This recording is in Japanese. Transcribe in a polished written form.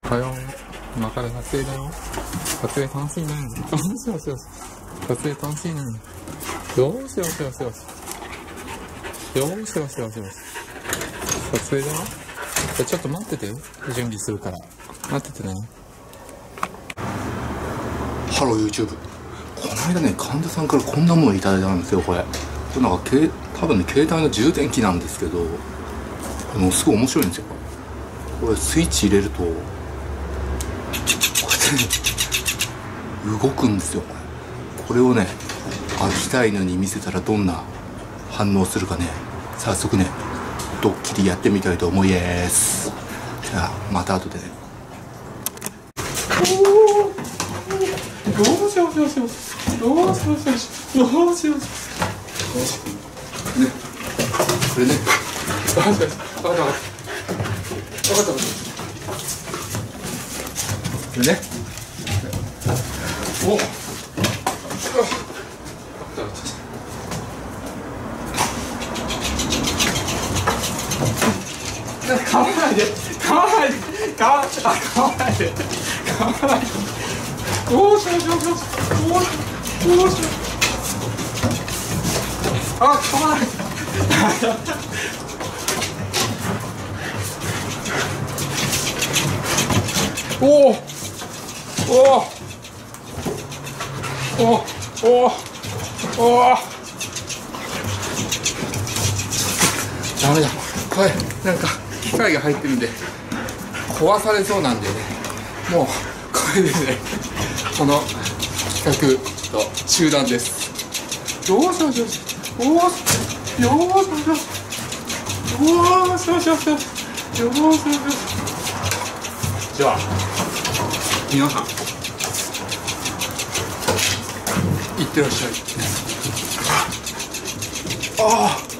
おはよう。今から撮影だよ。撮影楽しいね。よしよしよし。撮影楽しいね。よしよしよしよし。よしよしよしよし。撮影だよ。ちょっと待ってて。準備するから。待っててね。 ハロー YouTube。この間ね、患者さんからこんなものいただいたんですよ、これ。これなんか多分ね、携帯の充電器なんですけど、すごい面白いんですよ。これスイッチ入れると、こうやってね、動くんですよ。これをね、秋田犬に見せたらどんな反応するかね、早速ね、ドッキリやってみたいと思います。じゃあ、また後でね。 よしよしよしよし。よしよしよし。よしよし。 ね、これね。 よしよし。わかったわかった。わかったわかった。 これね。 おっ。買わないで、買わないで、買わないで、買わないで。おーしよしよしよし。おーし。あ、買わないで。おお。おお。おお。ダメだ。これなんか機械が入ってるんで壊されそうなんでね。もうこれでね、この企画と中断です。よしよしよし。おーよしよしよし。おーしよしよしよし。よしよしよし。じゃあ皆さんいってらっしゃい。ああ。